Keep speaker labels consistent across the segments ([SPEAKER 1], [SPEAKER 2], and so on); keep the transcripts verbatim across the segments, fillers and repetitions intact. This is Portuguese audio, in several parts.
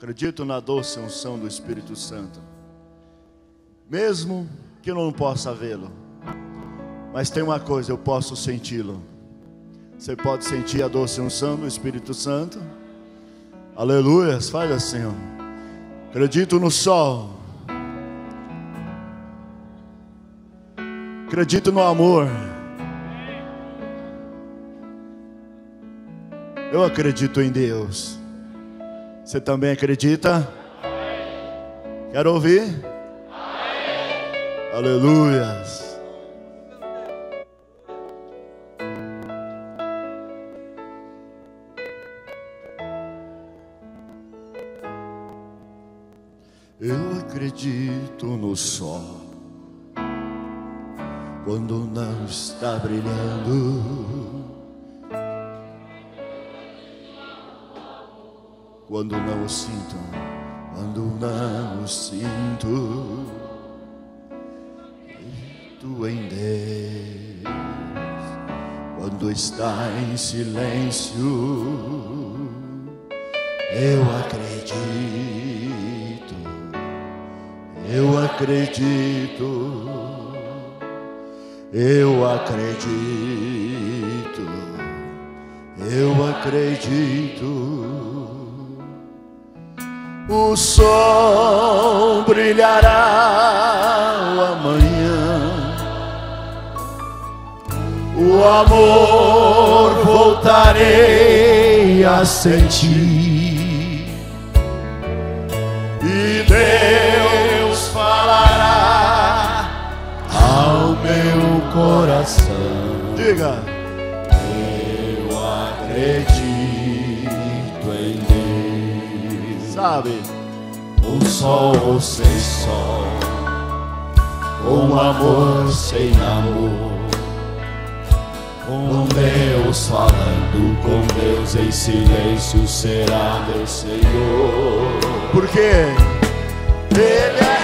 [SPEAKER 1] Acredito na doce unção do Espírito Santo, mesmo que eu não possa vê-lo, mas tem uma coisa, eu posso senti-lo. Você pode sentir a doce unção do Espírito Santo? Aleluia, faz assim, ó. Acredito no sol, acredito no amor, eu acredito em Deus. Você também acredita? Quero ouvir? Aleluias. Eu acredito no sol quando não está brilhando, quando não o sinto, quando não o sinto. Tu em Deus, quando está em silêncio, eu acredito, eu acredito, eu acredito, eu acredito. O sol brilhará amanhã, o amor voltarei a sentir, e Deus falará ao meu coração. Diga: eu acredito em Deus. Sabe, com sol ou sem sol, com amor sem amor, com Deus falando, com Deus em silêncio, será meu Senhor. Porque Ele é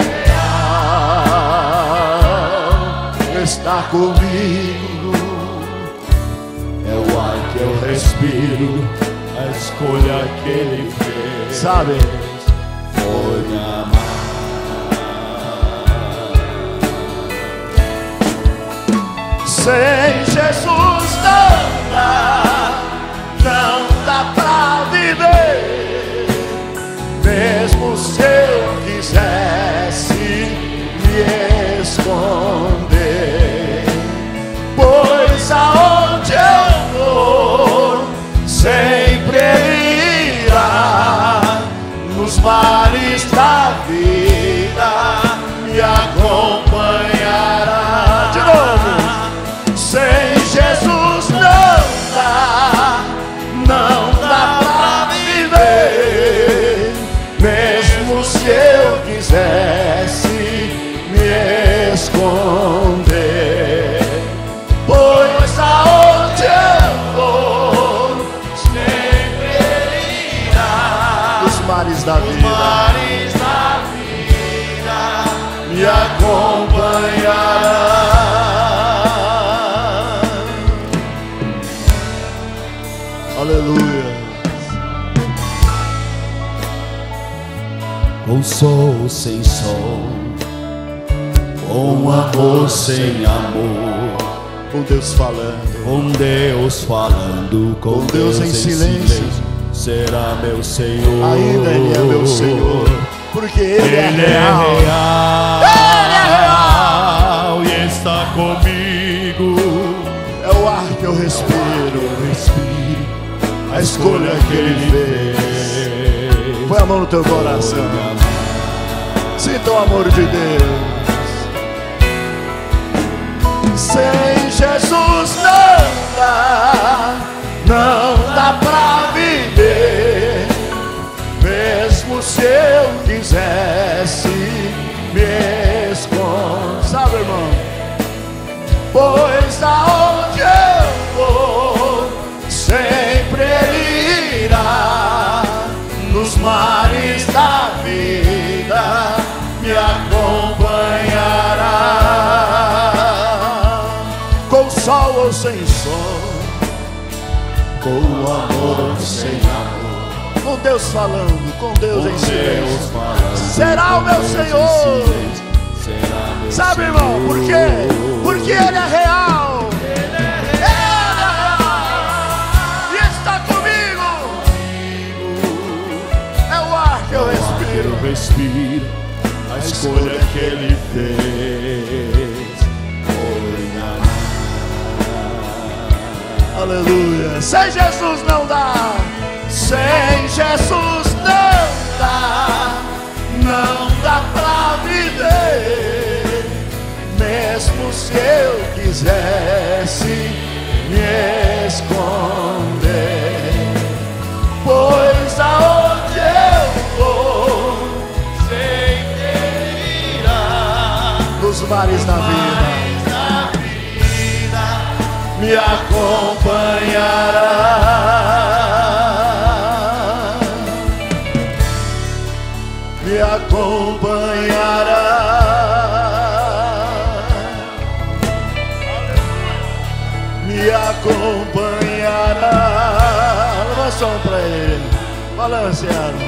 [SPEAKER 1] real, está comigo, é o ar que eu respiro, a escolha que Ele fez, sabe, foi me amar. Sem Jesus não dá, não dá pra viver, mesmo se eu quisesse me esconder, pois aonde eu for, sempre Ele irá, nos mares da vida me acompanhará. De novo. Sem Jesus não dá, não dá pra viver, mesmo se eu quisesse me esconder, pois aonde eu for, sempre Ele irá, os mares da vida, os mares da vida me acompanhará. Aleluia. Com sol sem sol, com amor sem amor, com Deus falando, com Deus falando, com, com Deus, Deus em silêncio, silêncio, será meu Senhor. Ainda Ele é meu Senhor, porque Ele, ele é real, é real, Ele é real e está comigo. É o ar que eu respiro, eu respiro, a escolha que Ele fez. Põe a mão no teu coração, sinta o amor de Deus. Sem Jesus não dá, não dá pra viver, mesmo se eu quisesse me esconder. Sabe, irmão? Pois aonde eu vou, sempre Ele irá, nos mares da vida me acompanhará. Com sol ou sem sol, com amor ou sem amor, Com Deus falando, com Deus em silêncio. Será o meu Senhor. Sabe, irmão, por quê? Porque Ele é real. Ele é real. E está comigo. É o ar que eu respiro. Eu respiro. A escolha que Ele fez. Aleluia. Sem Jesus não dá. Sem Jesus não dá. Não dá pra viver. Mesmo se eu quisesse me esconder. Pois aonde eu vou, sei que Ele irá. Nos mares da vida me acompanhará, me acompanhará, me acompanhará. Leva a som pra Ele, balanceado.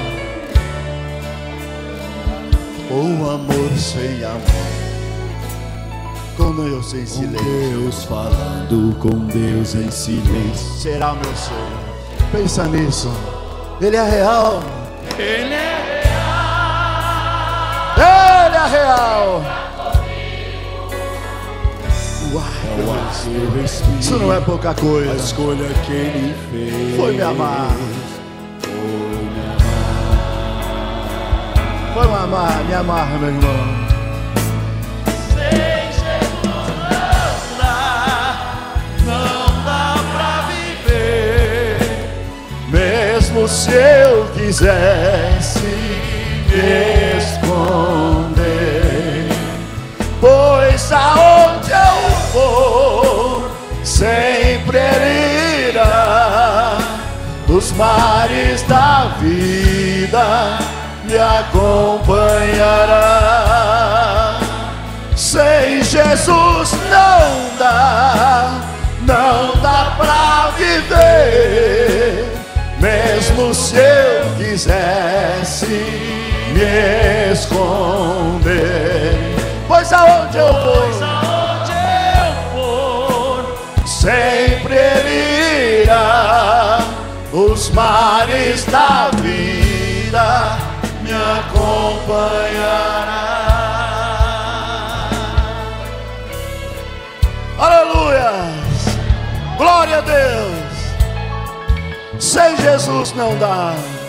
[SPEAKER 1] O amor sem amor. Com Deus em silêncio. Com Deus falando, com Deus em silêncio. Será o meu sonho. Pensa nisso. Ele é real. Ele é real. Ele é real. Uai, isso não é pouca coisa. A escolha que Ele fez foi me amar. Foi me amar, me amar, meu irmão. Mesmo se eu quisesse me esconder, pois aonde eu for, sempre Ele irá. Nos mares da vida me acompanhará. Sem Jesus não dá, não dá pra viver. Mesmo se eu quisesse me esconder, pois aonde eu for, sempre Ele irá. Os mares da vida me acompanhará. Aleluia! Glória a Deus! Sem Jesus não dá.